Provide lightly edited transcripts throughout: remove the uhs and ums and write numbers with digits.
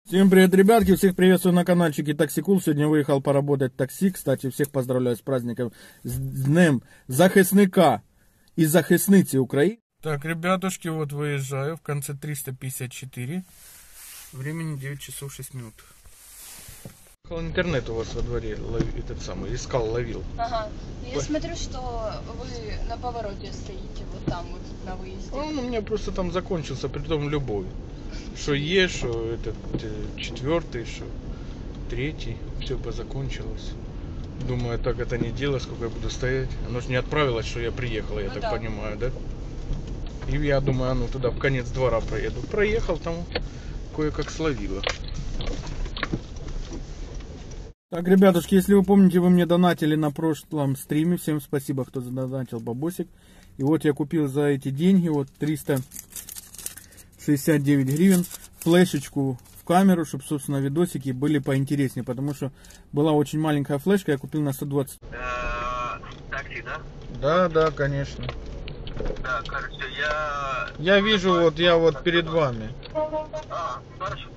Всем привет, ребятки, всех приветствую на каналчике Таксикул. Сегодня выехал поработать в такси. Кстати, всех поздравляю с праздником, с Днем Захисника и Захисницы Украины. Так, ребятушки, вот выезжаю в конце 354. Времени 9 часов 6 минут. Интернет у вас во дворе этот самый, искал, ловил. Ага, я смотрю, что вы на повороте стоите, вот там вот на выезде. Он у меня просто там закончился, притом любой. Что есть, что этот четвертый, что третий, все позакончилось. Думаю, так это не дело, сколько я буду стоять. Оно же не отправилось, что я приехал, я так да. понимаю, да? И я думаю, ну туда в конец двора проеду. Проехал, там кое-как словило. Так, ребятушки, если вы помните, вы мне донатили на прошлом стриме. Всем спасибо, кто задонатил бабосик. И вот я купил за эти деньги, вот 369 гривен, флешечку в камеру, чтобы, собственно, видосики были поинтереснее. Потому что была очень маленькая флешка, я купил на 120. Такси, да? Да, конечно. Да, короче, Я вижу, вот я вот перед вами. Хорошо.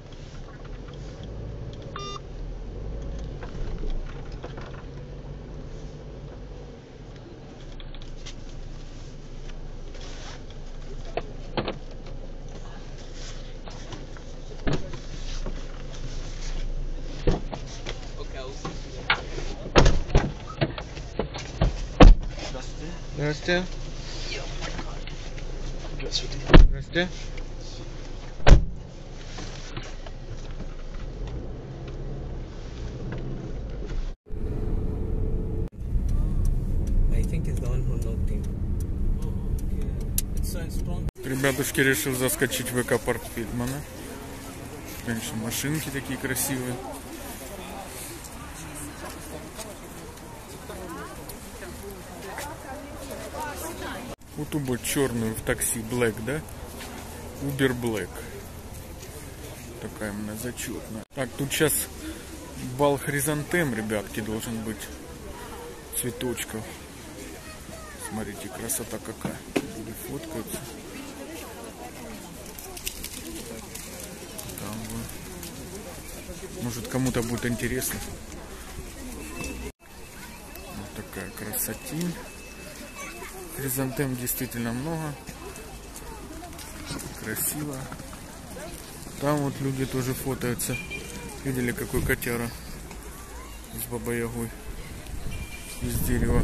Здрасте. Здравствуйте. Здрасте. Ребятушки, решил заскочить в экопарк Фильдмана. Конечно, машинки такие красивые. Вот убо черную в такси Black, да? Uber Black. Такая у меня зачетная. Так, тут сейчас бал хризантем, ребятки, должен быть. Цветочков. Смотрите, красота какая. Люди фоткаются. Там вот. Может, кому-то будет интересно. Вот такая красотень. Хризантем действительно много. Красиво. Там вот люди тоже фотаются. Видели, какой котяра с бабой-ягой из дерева.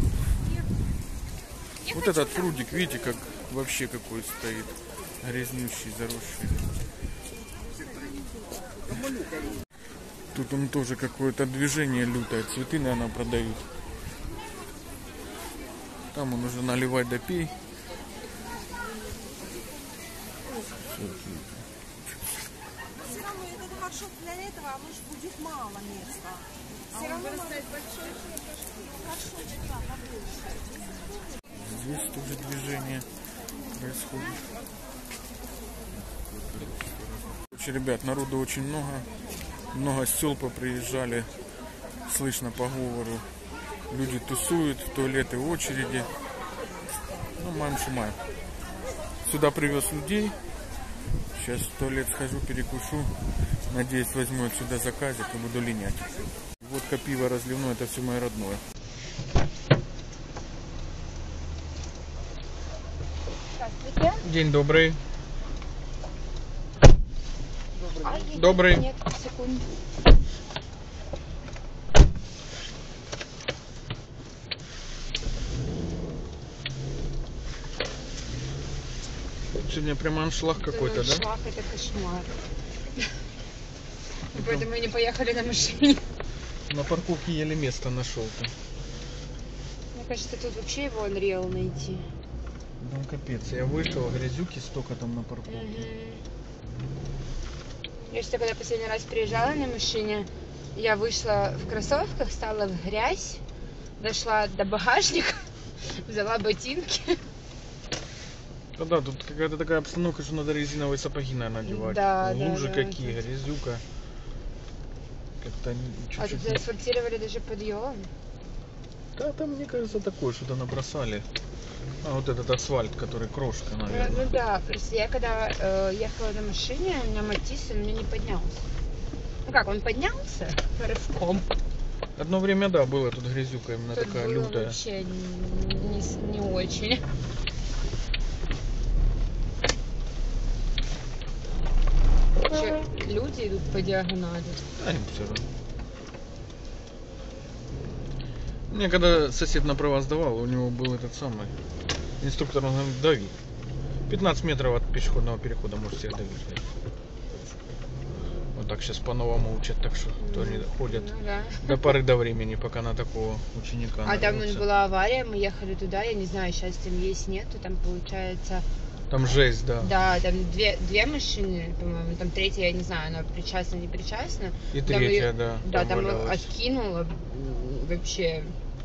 Вот этот прудик, видите, как вообще какой стоит. Грязнющий, заросший. Тут он тоже какое-то движение лютое. Цветы, наверное, продают. Там он уже наливать да пей. Все равно этот маршрут для этого, а может будет мало места. Все равно большой горшочек, да, побольше. Здесь тоже движение происходит. Короче, ребят, народу очень много. Много с сел поприезжали. Слышно по говору. Люди тусуют, в туалеты очереди. Ну, маем-шумаем. Сюда привез людей. Сейчас в туалет схожу, перекушу. Надеюсь, возьму отсюда заказик и буду линять. Водка, пиво разливное, это все мое родное. Здравствуйте. День добрый. Добрый. Нет, секунду. Сегодня прям аншлаг какой-то, да? Аншлаг, это кошмар. Поэтому мы не поехали на машине. На парковке еле место нашел-то. Мне кажется, тут вообще его Unreal найти. Ну капец, я вышел, грязюки столько там на парковке. Я что, когда последний раз приезжала на машине, я вышла в кроссовках, стала в грязь, дошла до багажника, взяла ботинки. Да, тут какая-то такая обстановка, что надо резиновые сапоги, наверное, надевать. Да, Лужи да, какие, да. грязюка. Как-то чуть-чуть. А тут заасфальтировали даже подъем. Да, там, мне кажется, такое, что-то набросали. А вот этот асфальт, который крошка, наверное. Ну да, просто я когда ехала на машине, у меня Матис, он мне не поднялся. Ну как, он поднялся рывком. Одно время, да, была тут грязюка именно Тут такая было лютая. вообще не очень. Вообще, люди идут по диагонали. А им все равно. Мне когда сосед на права сдавал, у него был этот самый инструктор, он говорит, дави. 15 метров от пешеходного перехода можешь всех давить. Вот так сейчас по-новому учат, так что кто не ходят Ну да. до поры до времени, пока на такого ученика А там нарвутся. была авария, мы ехали туда, я не знаю, сейчас там есть, нету, там получается, Там жесть, да. да, там две машины, по-моему, там третья, я не знаю, она причастна, не причастна. И Там третья, её- да. Да, там валялась. откинула вообще.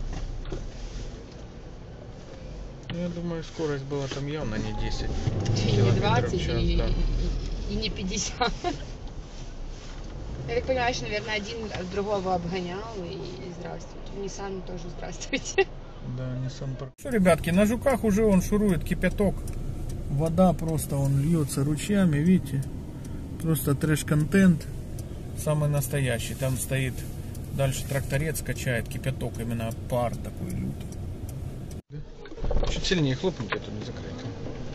Я думаю, скорость была там явно не 10 И не километров 20, в час, и, да. и не 50. Я так понимаю, что, наверное, один другого обгонял, и здравствуйте. Nissan тоже здравствуйте. Да, Nissan Park. Что, ребятки, на Жуках уже он шурует кипяток. Вода просто, он льется ручьями, видите? Просто трэш-контент. Самый настоящий. Там стоит дальше тракторец, качает кипяток, именно пар такой лютый. Чуть сильнее хлопните, а то не закрыто.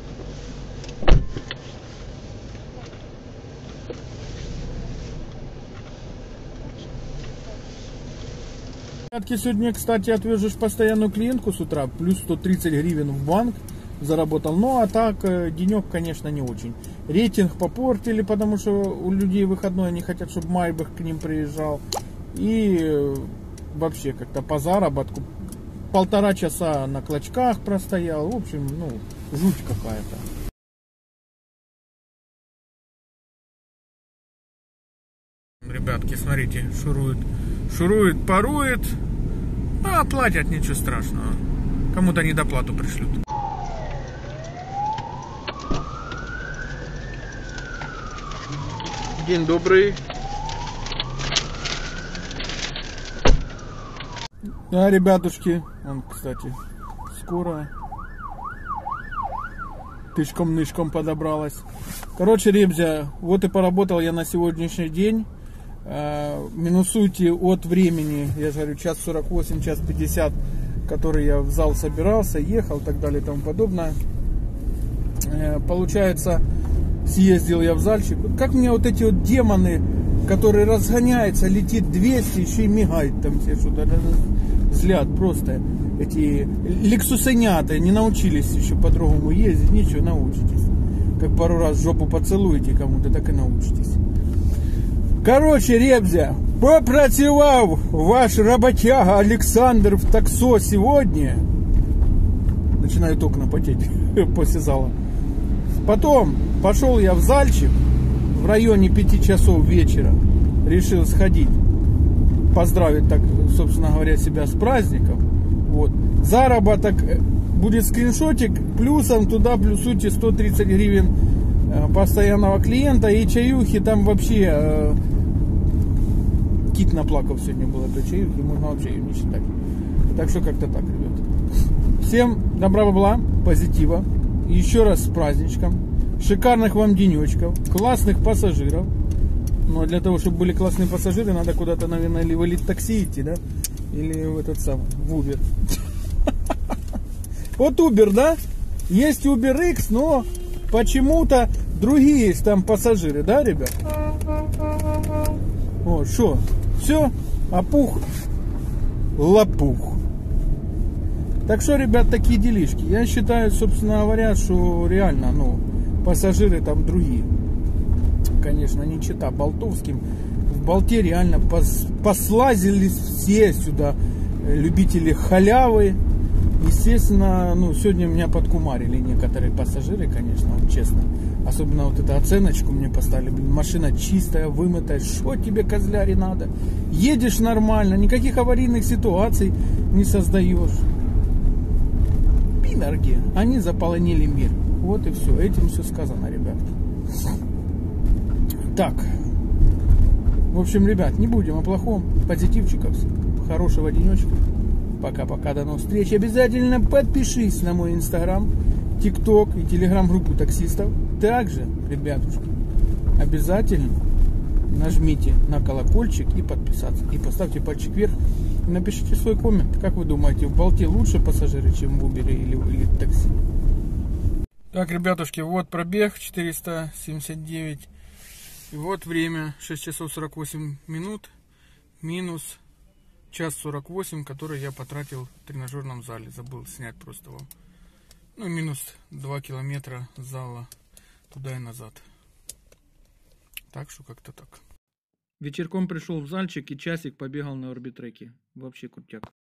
Ребятки, сегодня, кстати, отвезешь постоянную клиентку с утра, плюс 130 гривен в банк заработал. Ну, а так, денек, конечно, не очень. Рейтинг попортили, потому что у людей выходной, они хотят, чтобы Майбах к ним приезжал. И вообще, как-то по заработку. 1,5 часа на клочках простоял. В общем, ну, жуть какая-то. Ребятки, смотрите, шурует, парует, а платят, ничего страшного. Кому-то недоплату пришлют. День добрый. Да, ребятушки, он, кстати, скоро тышком-нышком подобралась. Короче, ребзя, вот и поработал я на сегодняшний день. Минусуйте от времени, я же говорю, час 48, час 50, который я в зал собирался, ехал и так далее и тому подобное. Получается, съездил я в зальчик. Как мне вот эти вот демоны, которые разгоняются, летит 200, еще и мигает там все что-то. Взгляд просто. Эти лексусенята не научились еще по-другому ездить, ничего, научитесь. Как пару раз жопу поцелуете кому-то, так и научитесь. Короче, ребзя, попрацевав ваш работяга Александр в таксо сегодня, начинают окна потеть после зала. Потом пошел я в зальчик в районе 5 часов вечера, решил сходить, поздравить, так, собственно говоря, себя с праздником. Вот. Заработок будет скриншотик, плюсом туда плюсуйте 130 гривен постоянного клиента и чаюхи там вообще кит наплакал сегодня было до чаюхи, можно вообще ее не считать. Так что как-то так, ребята. Всем добра, бабла, позитива. Еще раз с праздничком. Шикарных вам денечков, классных пассажиров. Но для того, чтобы были классные пассажиры, надо куда-то, наверное, или в элит-такси идти, да? Или в этот самый, в Uber. Вот Uber, да? Есть Uber X, но почему-то другие есть там пассажиры, да, ребят? О, что? Все? Опух? Лопух. Так что, ребят, такие делишки. Я считаю, собственно говоря, что реально, ну, пассажиры там другие. Конечно, не чита болтовским. В болте реально послазились все сюда любители халявы. Естественно, ну, сегодня меня подкумарили некоторые пассажиры, конечно, вот честно. Особенно вот эту оценочку мне поставили. Блин, машина чистая, вымытая. Что тебе, козляри, надо? Едешь нормально, никаких аварийных ситуаций не создаешь. Пинорги, они заполонили мир. Вот и все. Этим все сказано, ребят. Так. В общем, ребят, не будем о плохом. Позитивчиков. Хорошего денечка. Пока-пока, до новых встреч. Обязательно подпишись на мой инстаграм, тикток и телеграм-группу таксистов. Также, ребятушки, обязательно нажмите на колокольчик и подписаться. И поставьте пальчик вверх. И напишите свой коммент. Как вы думаете, в Болте лучше пассажиры, чем в Uber или в такси? Так, ребятушки, вот пробег 479. И вот время 6 часов 48 минут. Минус час 48, который я потратил в тренажерном зале. Забыл снять просто вам. Ну, минус 2 километра зала туда и назад. Так что как-то так. Вечерком пришел в зальчик и часик побегал на орбитреке. Вообще крутяк.